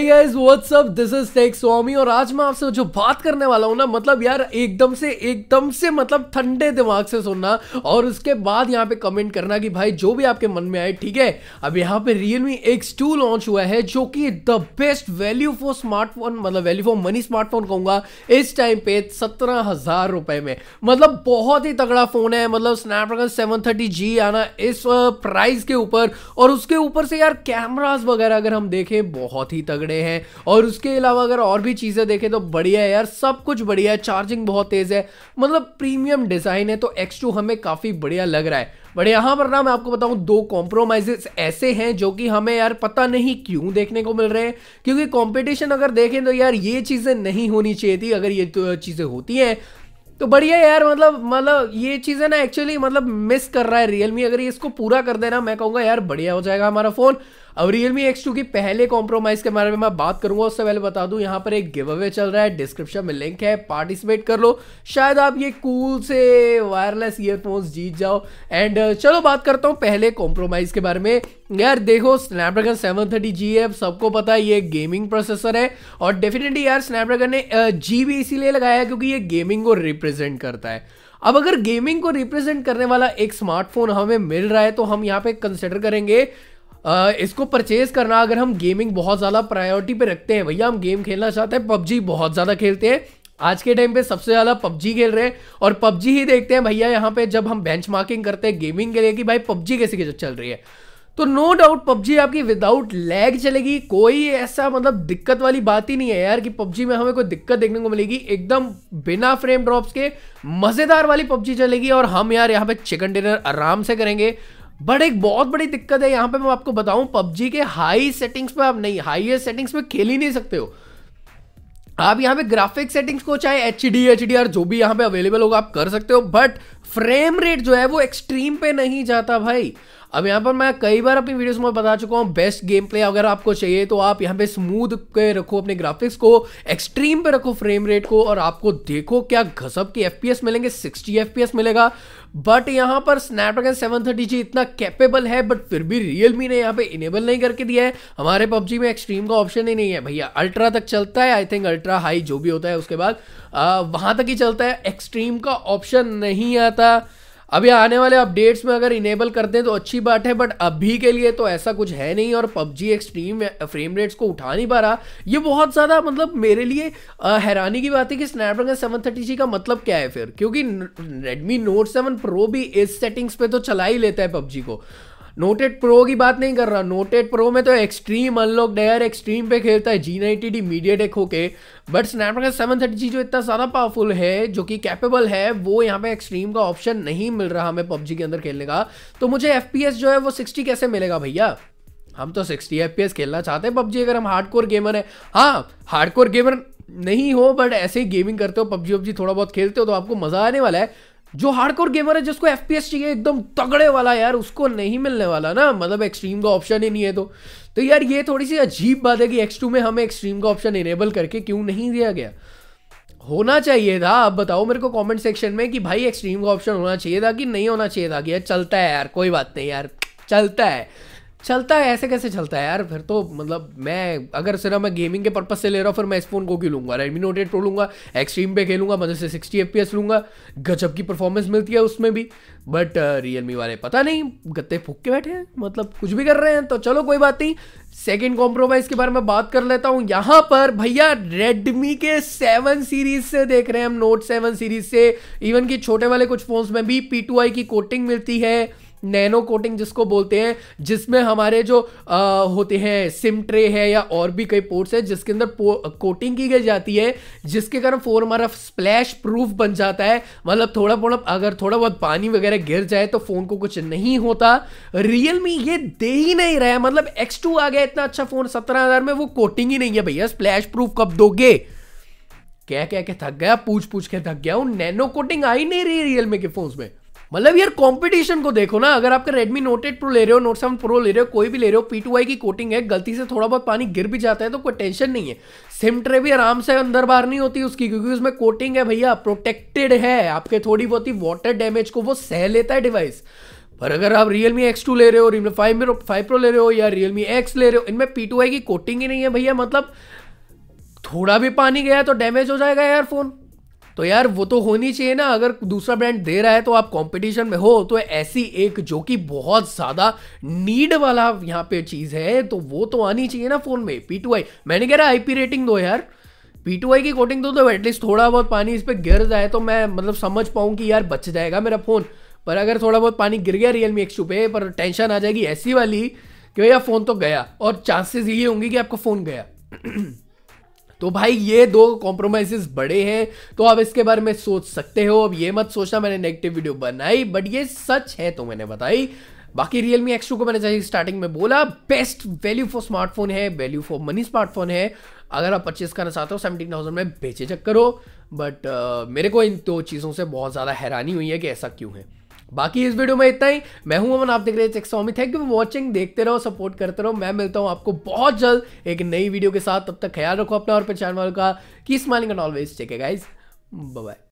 Hey guys, what's up? This is tech Swami और आज मैं आपसे जो बात करने वाला हूँ ना, मतलब यार एकदम से मतलब ठंडे दिमाग से सुनना और उसके बाद यहाँ पे कमेंट करना कि भाई जो भी आपके मन में आए, ठीक है। अब यहाँ पे Realme X2 लॉन्च हुआ है जो कि the best value for smartphone, मतलब वैल्यू फॉर मनी स्मार्टफोन कहूंगा इस टाइम पे 17,000 रुपए में। मतलब बहुत ही तगड़ा फोन है। मतलब स्नैपड्रैगन 730G आना इस प्राइस के ऊपर, और उसके ऊपर से यार कैमरास वगैरह अगर हम देखें बहुत ही तगड़े हैं, और उसके अलावा अगर और भी चीजें देखें तो बढ़िया है यार, सब कुछ बढ़िया है। चार्जिंग बहुत तेज है, मतलब प्रीमियम डिजाइन है, तो X2 हमें काफी बढ़िया लग रहा है। बट यहाँ पर ना मैं आपको बताऊं, दो कॉम्प्रोमाइजेस ऐसे हैं जो कि हमें यार पता नहीं क्यों देखने को मिल रहे हैं। क्योंकि कंपटीशन अगर देखें तो यार ये चीजें नहीं होनी चाहिए थी। अगर ये तो चीजें होती हैं तो बढ़िया यार, मतलब ये चीजें ना एक्चुअली मतलब मिस कर रहा है Realme। अगर ये इसको पूरा कर देना, मैं कहूंगा यार बढ़िया हो जाएगा हमारा फोन। अब Realme X2 की पहले कॉम्प्रोमाइज के बारे में मैं बात करूंगा, उससे पहले बता दूं यहाँ पर एक गिव अवे चल रहा है, डिस्क्रिप्शन में लिंक है, पार्टिसिपेट कर लो, शायद आप ये कूल से वायरलेस ईयरफोन्स जीत जाओ। एंड चलो बात करता हूँ पहले कॉम्प्रोमाइज के बारे में। यार देखो, स्नैपड्रैगन 730G है, सबको पता है ये गेमिंग प्रोसेसर है, और डेफिनेटली यार स्नैपड्रैगन ने G भी इसीलिए लगाया है क्योंकि ये गेमिंग को रिप्रेजेंट करता है। अब अगर गेमिंग को रिप्रेजेंट करने वाला एक स्मार्टफोन हमें मिल रहा है तो हम यहाँ पे कंसिडर करेंगे इसको परचेज करना। अगर हम गेमिंग बहुत ज़्यादा प्रायोरिटी पे रखते हैं, भैया हम गेम खेलना चाहते हैं, पबजी बहुत ज़्यादा खेलते हैं, आज के टाइम पे सबसे ज़्यादा पबजी खेल रहे हैं और पबजी ही देखते हैं भैया। यहाँ पे जब हम बेंचमार्किंग करते हैं गेमिंग के लिए कि भाई पबजी कैसे चल रही है, तो नो डाउट पबजी आपकी विदाउट लैग चलेगी। कोई ऐसा मतलब दिक्कत वाली बात ही नहीं है यार कि पबजी में हमें कोई दिक्कत देखने को मिलेगी। एकदम बिना फ्रेम ड्रॉप्स के मज़ेदार वाली पबजी चलेगी, और हम यार यहाँ पे चिकन डिनर आराम से करेंगे। बट एक बहुत बड़ी दिक्कत है यहाँ पे, मैं आपको बताऊं, पबजी के हाई सेटिंग्स पे आप नहीं, हाईएस्ट सेटिंग्स पे खेल ही नहीं सकते हो। आप यहाँ पे ग्राफिक सेटिंग्स को चाहे HD HDR जो भी यहाँ पे अवेलेबल होगा आप कर सकते हो, बट फ्रेम रेट जो है वो एक्सट्रीम पे नहीं जाता भाई। अब यहाँ पर मैं कई बार अपनी वीडियोस में बता चुका हूँ, बेस्ट गेम प्ले अगर आपको चाहिए तो आप यहाँ पे स्मूथ पे रखो अपने ग्राफिक्स को, एक्सट्रीम पे रखो फ्रेम रेट को, और आपको देखो क्या गजब के FPS मिलेंगे, 60 FPS मिलेगा। बट यहाँ पर स्नैपड्रैगन 730G इतना कैपेबल है, बट फिर भी Realme ने यहाँ पे इनेबल नहीं करके दिया है। हमारे पबजी में एक्सट्रीम का ऑप्शन ही नहीं है भैया। अल्ट्रा तक चलता है, आई थिंक अल्ट्रा हाई जो भी होता है उसके बाद वहां तक ही चलता है, एक्सट्रीम का ऑप्शन नहीं आता। अभी आने वाले अपडेट्स में अगर इनेबल कर दें तो अच्छी बात है, बट अभी के लिए तो ऐसा कुछ है नहीं, और पबजी एक्सट्रीम फ्रेम रेट्स को उठा नहीं पा रहा। ये बहुत ज़्यादा मतलब मेरे लिए हैरानी की बात है कि स्नैपड्रैगन 730G का मतलब क्या है फिर, क्योंकि Redmi Note 7 Pro भी इस सेटिंग्स पे तो चला ही लेता है पबजी को। Note 8 Pro की बात नहीं कर रहा, Note 8 Pro में तो एक्सट्रीम अनलॉक्ड है यार, एक्सट्रीम पे खेलता है G90D MediaTek होके। बट स्नैपड्रैगन 730G जो इतना ज़्यादा पावरफुल है, जो कि कैपेबल है, वो यहाँ पे एक्सट्रीम का ऑप्शन नहीं मिल रहा हमें पबजी के अंदर खेलने का। तो मुझे FPS जो है वो 60 कैसे मिलेगा भैया? हम तो 60 FPS खेलना चाहते हैं पबजी, अगर हम हार्डकोर गेमर है। हाँ, हार्डकोर गेमर नहीं हो बट ऐसे ही गेमिंग करते हो, पबजी थोड़ा बहुत खेलते हो तो आपको मज़ा आने वाला है। जो हार्डकोर गेमर है जिसको FPS चाहिए एकदम तगड़े वाला यार, उसको नहीं मिलने वाला ना, मतलब एक्सट्रीम का ऑप्शन ही नहीं है। तो यार ये थोड़ी सी अजीब बात है कि X2 में हमें एक्सट्रीम का ऑप्शन इनेबल करके क्यों नहीं दिया गया। होना चाहिए था। आप बताओ मेरे को कमेंट सेक्शन में कि भाई एक्सट्रीम का ऑप्शन होना चाहिए था कि नहीं होना चाहिए था। कि यार चलता है यार, कोई बात नहीं यार, चलता है, ऐसे कैसे चलता है यार? फिर तो मतलब मैं अगर सिर्फ मैं गेमिंग के पर्पस से ले रहा हूँ, फिर मैं इस फोन को क्यों लूंगा? Redmi Note 8 Pro लूंगा, एक्सट्रीम पे खेलूंगा, मजे से 60 FPS लूंगा, गजब की परफॉर्मेंस मिलती है उसमें भी। बट Realme वाले पता नहीं गत्ते फूक के बैठे हैं, मतलब कुछ भी कर रहे हैं। तो चलो कोई बात नहीं, सेकेंड कॉम्प्रोमाइज के बारे में बात कर लेता हूं। यहाँ पर भैया Redmi के 7 सीरीज से देख रहे हैं हम, Note 7 सीरीज से, इवन कि छोटे वाले कुछ फोन्स में भी P2i की कोटिंग मिलती है, नैनो कोटिंग जिसको बोलते हैं, जिसमें हमारे जो होते हैं सिम ट्रे है या और भी कई पोर्ट्स है जिसके अंदर कोटिंग की गई जाती है, जिसके कारण फोन हमारा स्प्लैश प्रूफ बन जाता है। मतलब अगर थोड़ा बहुत पानी वगैरह गिर जाए तो फोन को कुछ नहीं होता। Realme ये दे ही नहीं रहा है। मतलब X2 आ गया इतना अच्छा फोन 17,000 में, वो कोटिंग ही नहीं है भैया। स्प्लैश प्रूफ कब दोगे? क्या थक गया, पूछ के थक गया हूं। नैनो कोटिंग आई नहीं रही Realme के फोन्स में। मतलब यार कंपटीशन को देखो ना, अगर आपका Redmi Note 8 Pro ले रहे हो, Note 7 Pro ले रहे हो, कोई भी ले रहे हो, P2i की कोटिंग है, गलती से थोड़ा बहुत पानी गिर भी जाता है तो कोई टेंशन नहीं है। सिम ट्रे भी आराम से अंदर बाहर नहीं होती उसकी, क्योंकि उसमें कोटिंग है भैया, प्रोटेक्टेड है। आपके थोड़ी बहुत ही वाटर डैमेज को वो सह लेता है डिवाइस। पर अगर आप Realme X2 ले रहे हो, Realme 5 Pro ले रहे हो या Realme X ले रहे हो, इनमें P2i की कोटिंग ही नहीं है भैया। मतलब थोड़ा भी पानी गया तो डैमेज हो जाएगा यार फोन। तो यार वो तो होनी चाहिए ना, अगर दूसरा ब्रांड दे रहा है तो आप कंपटीशन में हो, तो ऐसी एक जो कि बहुत ज्यादा नीड वाला यहाँ पे चीज है तो वो तो आनी चाहिए ना फोन में। P2i मैंने कह रहा IP रेटिंग दो यार, P2i की कोटिंग दो एटलीस्ट थोड़ा बहुत पानी इस पर गिर जाए तो मैं मतलब समझ पाऊँ कि यार बच जाएगा मेरा फोन। पर अगर थोड़ा बहुत पानी गिर गया Realme X2 पे, पर टेंशन आ जाएगी ऐसी वाली कि भैया फोन तो गया, और चांसेस ये होंगे कि आपका फोन गया। तो भाई ये दो कॉम्प्रोमाइजेस बड़े हैं, तो आप इसके बारे में सोच सकते हो। अब ये मत सोचना मैंने नेगेटिव वीडियो बनाई, बट ये सच है तो मैंने बताई। बाकी Realme X2 को मैंने चाहिए स्टार्टिंग में बोला, बेस्ट वैल्यू फॉर स्मार्टफोन है, वैल्यू फॉर मनी स्मार्टफोन है। अगर आप परचेस करना चाहते हो 17,000 में बेचेचक करो। बट मेरे को इन दो चीज़ों से बहुत ज़्यादा हैरानी हुई है कि ऐसा क्यों है। बाकी इस वीडियो में इतना ही। मैं हूं अमन, आप देख रहे हैं टेक्सॉमी। थैंक यू फॉर वॉचिंग, देखते रहो, सपोर्ट करते रहो। मैं मिलता हूं आपको बहुत जल्द एक नई वीडियो के साथ। तब तक ख्याल रखो अपना और पहचान वालों का। Keep smiling and always take care guys, bye bye.